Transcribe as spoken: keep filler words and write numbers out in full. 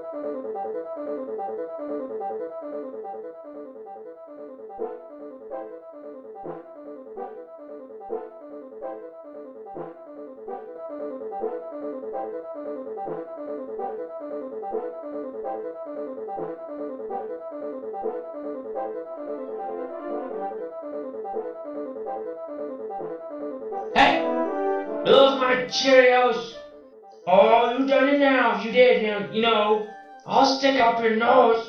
Hey, those my Cheerios. Oh, you done it now. If you did, now you know I'll stick up your nose.